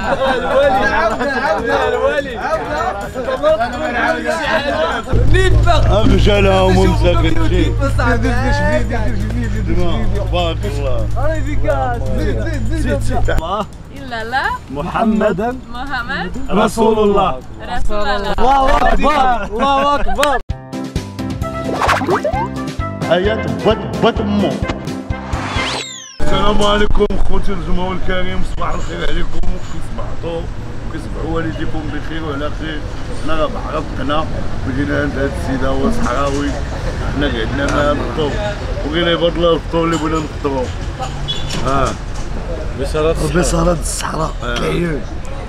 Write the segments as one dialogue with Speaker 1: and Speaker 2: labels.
Speaker 1: الولي
Speaker 2: اغشلهم ومسكت شيء. بارك الله.
Speaker 3: إلا لا
Speaker 1: محمدا
Speaker 2: رسول الله.
Speaker 3: رسول الله.
Speaker 1: الله اكبر الله اكبر.
Speaker 2: حياة بط امه. السلام عليكم خوتي الجمهور الكريم، صباح الخير عليكم. كي صبحتوا وكي صبحوا والديكم بخير وعلى خير. حنا راه بعرفنا وجينا عند هاد السيدة هو صحراوي، حنا قعدنا معاه الفطور وبغينا يبدل الفطور اللي بغينا نفطرو.
Speaker 1: بصالات الصحراء العيون.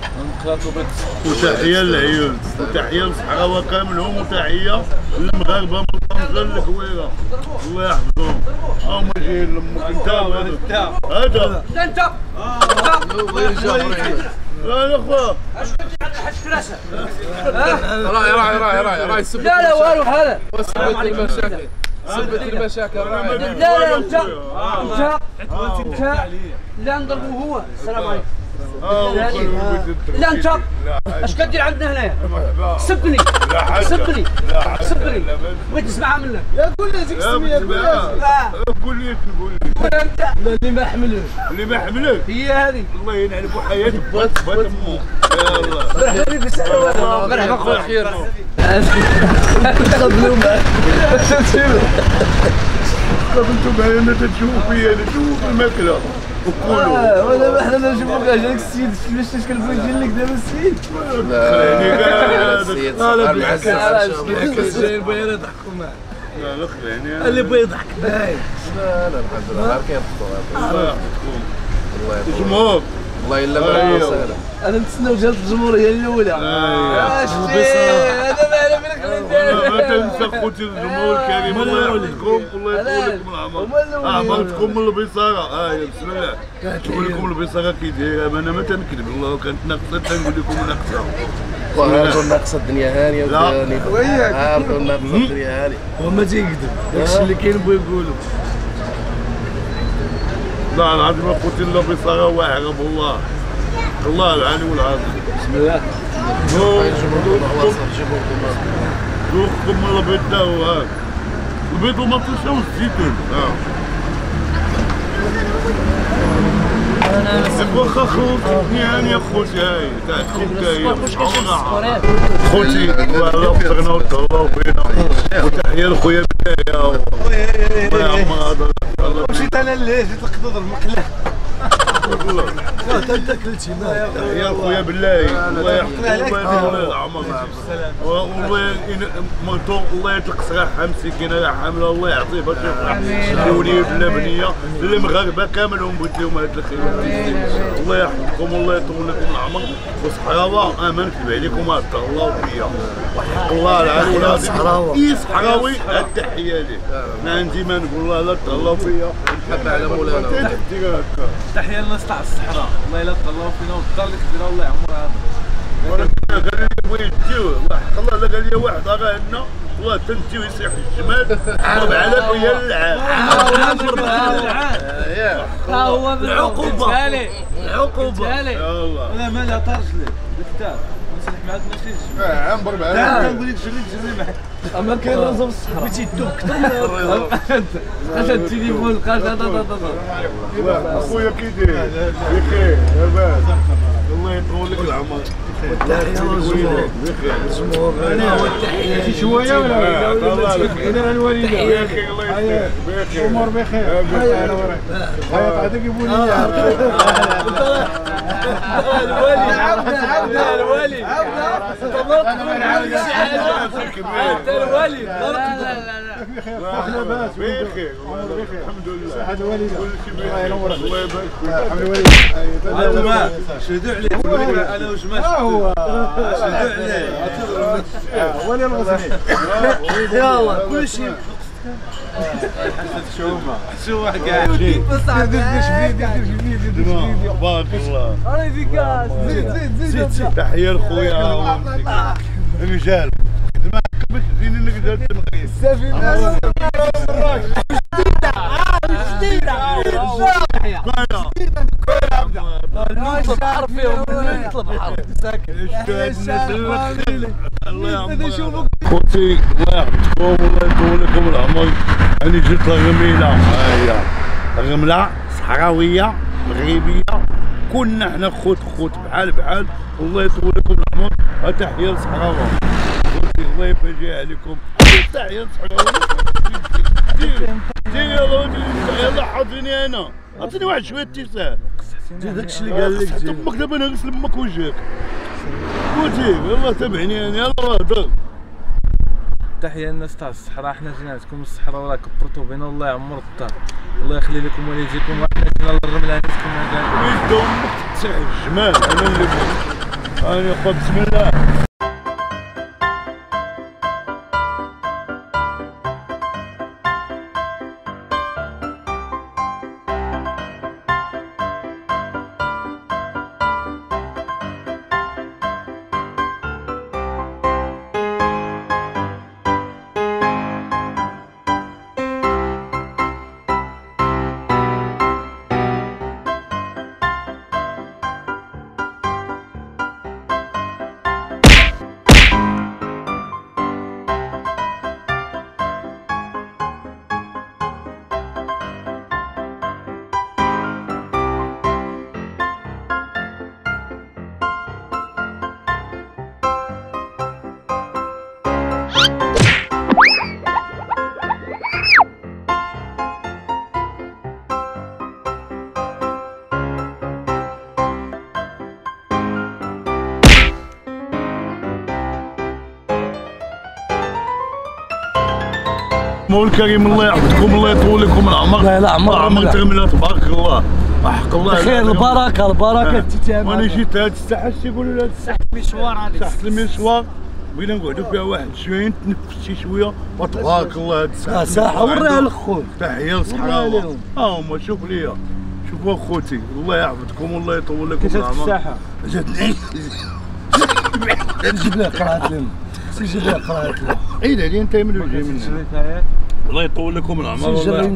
Speaker 2: وتحية للعيون وتحية للصحراوة كاملهم وتحية للمغاربة من طنجة للكويرة، الله يحفظهم. هما جايين لامك انت هذا
Speaker 4: انت
Speaker 2: لا يا خويا
Speaker 4: راي لا لا والو هذا سبت المشاكل لا انت لا نضربه هو. السلام عليكم. لا انت اش كدير عندنا هنايا؟ سبني بغيت نسمعها منك.
Speaker 2: يا قول لي هذيك السميه قول لي
Speaker 4: انت اللي ما حملوش هي هذه.
Speaker 2: الله ينعل بو حياة بات امه. يلا
Speaker 4: مرحبا بك بالسلامة. مرحبا خويا خير.
Speaker 2: انتم معايا تشوفوا فيا انا نشوف الماكله وكلوا.
Speaker 4: ودابا حنا نشوفوك هذاك السيد كيفاش كنبغي يجي لك دابا السيد.
Speaker 2: لا
Speaker 4: السيد بالعكس جايين بغينا نضحكوا معاه.
Speaker 2: لا خليني
Speaker 4: اللي بغى يضحك
Speaker 5: لا الحمد لله غير كيضحكوا.
Speaker 2: الله يحفظكم. الجمهور
Speaker 5: والله الا ما سهله.
Speaker 4: انا نتسناو جهه الجمهوريه الاولى. هذا ما على بالك اللي ندير.
Speaker 2: ما تنسى خوتي الجمهور الكريم، الله يحفظكم والله يطول لكم العمر. عمرتكم من البصاره. بسم الله نقول لكم البصاره كي دايره. انا ما تنكذب، الله كانت ناقصه تنقول لكم ناقصه.
Speaker 5: وهاكم ناقصه الدنيا هانيه وداني. هاكم ناقصه الدنيا هانيه.
Speaker 4: وما تيكذب داكشي اللي كاين بغا يقولوا.
Speaker 2: لا العظيم اخوتي الله بصاره واعره بالله، الله العلي والعظيم.
Speaker 4: بسم الله.
Speaker 2: ذوقكم من البيض تا هو البيض وما تنساوش الزيتون. واخا خوتي يعني يا خوتي هاي تاع الخبكه هي خوتي والله فطرنا وتهلاو فينا. وتحيه لخويا بدايه الله يعمر هذا.
Speaker 1: مشيت انا اللي جيت نقدر المقله. لا انت كلتي ما
Speaker 2: يا خويا بالله الله يحفظك الله يطول العمر والله مرتو الله يطلق صراحه مسكينه يا حامله الله يعطيه باش يفرح وليد بلا بنيه المغاربه كاملهم بغيت لهم هذا الخير. الله يحفظكم والله يطول لكم العمر وصحراوه ما نكذب عليكم تهلاو فيا وحق الله العلي والعظيم. اي صحراوي التحيه ليه. انا ديما نقول الله لا تهلاو فيا
Speaker 5: نحب على مولانا.
Speaker 1: تحيه للناس تاع الصحراء، الله يلا تهلاو فينا والدار الكبيره الله يعمرها هذا.
Speaker 2: ولكن قال لي بغيت تجيو حق الله لا قال لي واحد راه عندنا والله تنتي ويصيح الجمال ضرب على ويا اللعاب.
Speaker 4: ها هو العقوبه
Speaker 2: يلا
Speaker 1: انا ما لا طارش ليه بالكتاب نصلح معاك ماشي الجماعه
Speaker 2: عم ضرب عليك.
Speaker 1: كنقول لك جري معاك.
Speaker 4: اما كاين رزق في الصحراء بغيتي تدوب اكثر من هذا التليفون لقاش
Speaker 2: اخويا كي داير بخير لاباس الله يطول لك العمر.
Speaker 4: الجمهور انا هو التحيه شي شويه ولا
Speaker 1: انا الوالده
Speaker 2: بخير الله يسلمك بخير
Speaker 1: الامور بخير. هيا عطيك يبوني الولي عبده الولي طلقت من عبده انت الولي.
Speaker 3: لا لا لا
Speaker 2: بخير بخير الحمد لله.
Speaker 1: هذا وليد
Speaker 2: كل شيء الله ينور الله يبارك فيك.
Speaker 1: الحمد لله. شهدوا عليه انا وجماعه. هو شهدوا عليه ولي الغزني. يلا كل شيء شو واحد قاعد
Speaker 2: بارك الله.
Speaker 4: انا في كاس زيد
Speaker 2: تحيه لخويا رجال باش تزيني نقدر نقيس
Speaker 4: السفينه جديده الموت حر فيهم يطلب حرب ساكن
Speaker 2: الله يعمرك خوتي، الله يحفظكم والله يطول لكم العمر. انا جيت لغميله، ها هي غمله صحراويه مغربيه، كلنا حنا خوت بحال بحال. الله يطول لكم العمر. تحيه لصحراوه خوتي، الله يفرجها عليكم. تحيه لصحراوه. دير يلا حاضرني انا، عطيني واحد شويه اتساع.
Speaker 4: داكشي اللي قال لك
Speaker 2: تمك دابا نغسل بمك وجهك خوتي. يلا تابعني انا، يلا هضر.
Speaker 1: تحيه للناس تاع الصحراء. حنا جينا عندكم من الصحراء وراه كبرتوا بينا. الله يعمر الدار، الله يخلي لكم والديكم. وحنا جينا للرمله عندكم هكا
Speaker 2: ويد امك تسع الجمال. انا اللي بغيت انا خا بسم الله. مول كريم، الله يحفظكم، الله يطول لكم العمر.
Speaker 4: لا عمر
Speaker 2: تغمله تبارك الله. حق الله
Speaker 4: خير. البركه تتعامل.
Speaker 2: وانا جيت هاد الساحه يقولوا لها الساحه
Speaker 3: مشوار هذيك
Speaker 2: ساحه المشوار، بغينا نقعدوا فيها واحد شويه نتنفس شي شويه. وتبارك الله هاد الساحه.
Speaker 4: ساحه وريها للخوت.
Speaker 2: تحيه لصحراوه. هما شوف ليا، شوفوا خوتي، الله يحفظكم والله يطول لكم العمر.
Speaker 4: كيفاش الساحه؟
Speaker 2: جاتني
Speaker 4: نجيب لها قرعه لنا، نجيب لها قرعه لنا.
Speaker 2: عيد علي انت من اللي جاي منها. الله يطول لكم العمر.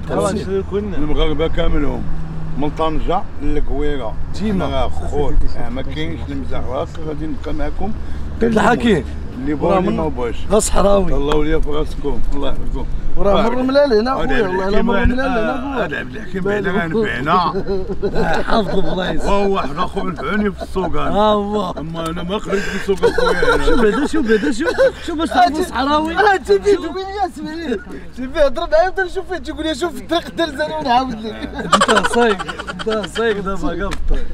Speaker 2: المغاربه كاملهم من طنجه للقويره ديما خوت. ما كاينش المزاح. وهكا غادي نبقى معكم
Speaker 4: الحكي
Speaker 2: اللي بغا اللي ما بغاش.
Speaker 4: صحراوي
Speaker 2: الله وليا في راسكم. الله يحفظكم.
Speaker 4: وراه مر ملال هنا خويا. والله لا مر ملال هنا.
Speaker 2: هذا عبد الحكيم بعدا غنفعنا.
Speaker 4: حافظ بلايص.
Speaker 2: وهو واحد اخو نفعني في السوق.
Speaker 4: هو
Speaker 2: اما انا ما خرجت في السوق اخويا.
Speaker 4: شوف باش تعرف صحراوي. تبي وين ياسمين تبي هضر معايا بدل شوف فين تقول لي شوف الطريق درزان ونعاود لك. انت صايق دابا قبط.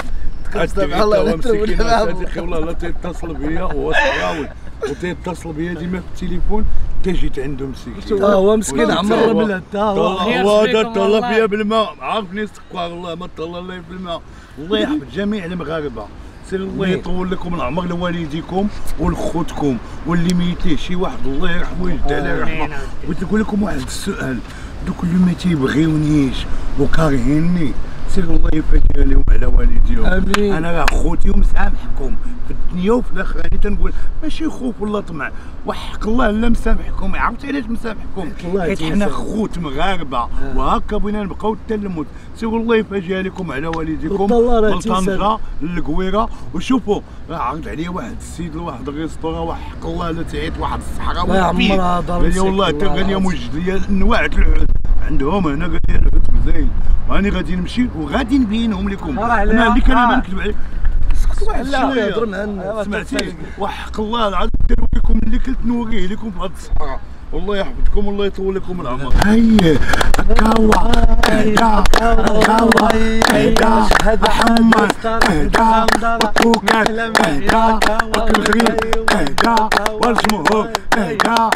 Speaker 2: الله والله لا تيتصل بيا. هو صحراوي وتيتصل بيا ديما في التليفون. جيت عنده مسكين.
Speaker 4: هو مسكين عمر بالله.
Speaker 2: هو هذا طلع فيا بالماء. عارفني استغفر الله ما طلع لي بالماء. الله يحفظ جميع المغاربه. سير الله يطول لكم العمر لوالديكم ولخوتكم واللي ميتيه شي واحد الله يرحمه ويجد عليه رحمه. بغيت نقول لكم واحد السؤال. دوك اللي ما تيبغيونيش وكارهيني سير الله يفتح لهم على والديهم.
Speaker 4: امين.
Speaker 2: انا راه خوتي ومسامحكم في الدنيا وفي الاخره. راني تنقول ماشي خوف ولا طمع، وحق الله لا مسامحكم. عرفتي علاش مسامحكم؟ حيت حنا خوت مغاربه وهكا بغينا نبقاو حتى الموت. سير الله يفرجها لكم على والديكم من طنجه للقويره. وشوفوا راه عرض عليا واحد السيد لواحد الريستورا. وحق الله لا تعيط واحد الصحراوي.
Speaker 4: لا عمرها دار
Speaker 2: قال لي والله حتى قال لي موجد لي انواع العود عندهم هنا. قال لي العود مزيان. راني غادي نمشي وغادي نبينهم لكم. انا اللي كان ما نكذب عليك. سكت واحد شويه.
Speaker 4: هضر معنا
Speaker 2: سمعتي؟ وحق الله العظيم نوريكم اللي كنت نوريه لكم في هذه الصحراء. والله يحفظكم والله يطول لكم العمر. هيا هكاوا هكا هكاوا هكا محمد هكا وكوكات هكا وكالغريب هكا والجمهور هكا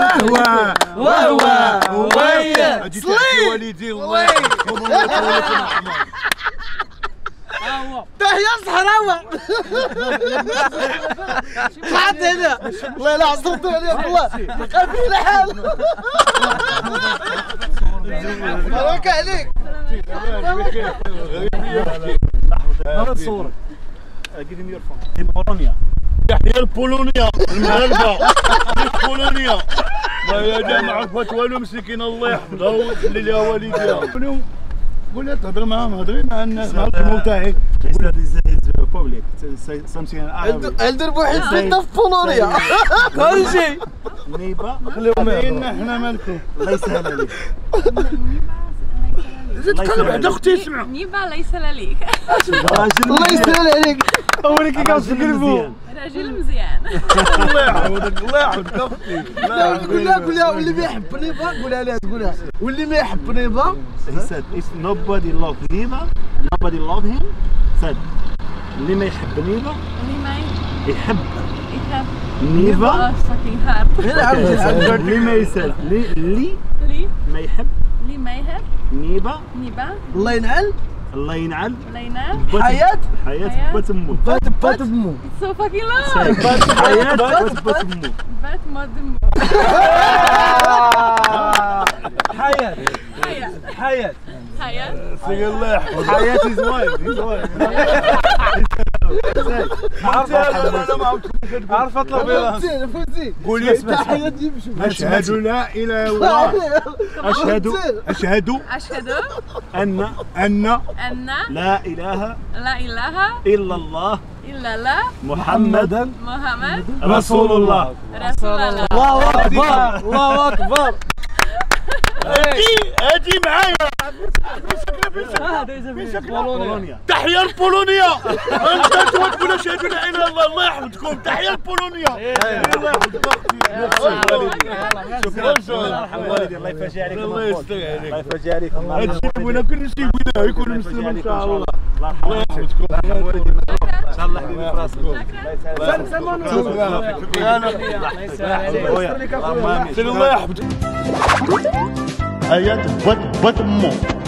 Speaker 2: وهو ويا صلي والدي. الله يحفظكم والله يطول لكم العمر.
Speaker 4: تحية صحراوة. قعدت هنا والله لا عصرتوا عليا والله بقى في الحال. مبروك عليك. انا نصورك.
Speaker 2: تحية لبولونيا المغاربة. بولونيا يا جماعة عرفت والو مسكين. الله يحفظها ويخلي لها والديها. قول لها تهضر معاهم. هضري مع الناس مع الجمهور تاعي.
Speaker 6: It's not easy, it's public. عليك something عربي.
Speaker 4: عند بوحيد بيتنا في بولونيا كل شيء.
Speaker 6: نيبا
Speaker 4: خليهم
Speaker 2: خلينا احنا مالكم.
Speaker 6: الله يسهل عليك.
Speaker 2: تتكلم عند اختي اسمع.
Speaker 3: نيبا ليس لك.
Speaker 4: الله يسهل عليك.
Speaker 6: اولك كي كنسكرفو
Speaker 3: راجل مزيان.
Speaker 2: الله يعاودك الله يعاودك اختي.
Speaker 4: قول لها واللي ما يحب نيبا قولها لها تقولها واللي ما يحب نيبا.
Speaker 6: He said if nobody love Niba, nobody love him. said اللي ما يحب نيبا
Speaker 3: اللي ما
Speaker 6: يحب
Speaker 3: يحب
Speaker 6: نيبا.
Speaker 3: fucking hard.
Speaker 6: اللي ما يسال اللي
Speaker 3: لي
Speaker 6: ما يحب
Speaker 3: اللي ما يحب
Speaker 6: نيبا
Speaker 3: نيبا
Speaker 4: الله ينعل
Speaker 6: الله ينعل
Speaker 3: الله ينال.
Speaker 4: حياة
Speaker 6: حياة بات امو.
Speaker 4: بات بمو.
Speaker 3: It's so fucking long.
Speaker 6: حياة بات امو.
Speaker 3: بات مودم.
Speaker 1: حياة
Speaker 3: حياة
Speaker 1: حياة
Speaker 3: حياة.
Speaker 2: سي الله يحفظك.
Speaker 6: حياة his wife.
Speaker 1: عارف اطلب بيض.
Speaker 4: فوزي
Speaker 2: قولي
Speaker 4: تحية تجيب شو
Speaker 2: أشهد لا إله إلا الله.
Speaker 6: أشهد
Speaker 3: أشهد
Speaker 6: أن
Speaker 3: أن
Speaker 6: لا إله
Speaker 3: لا إله
Speaker 6: إلا الله
Speaker 3: إلا الله
Speaker 6: محمد
Speaker 3: محمد
Speaker 6: رسول الله.
Speaker 3: رسول الله.
Speaker 4: الله أكبر الله أكبر.
Speaker 2: أجي معايا.
Speaker 6: بولونيا.
Speaker 2: تحية لبولونيا. أنت تقول أشهد لا إله إلا الله. الله يحفظكم. تحية لبولونيا. الله يحفظك أختي.
Speaker 6: شكرا والدي الله يفرج عليك.
Speaker 2: الله يستر عليك.
Speaker 6: الله يفرج عليك.
Speaker 2: هتجيبونا كل شيء وين يكون مسلم إن شاء الله.
Speaker 6: الله يحفظكم. ان شاء الله حبيبي في راسك.
Speaker 2: الله يحفظك. حياة بات مو.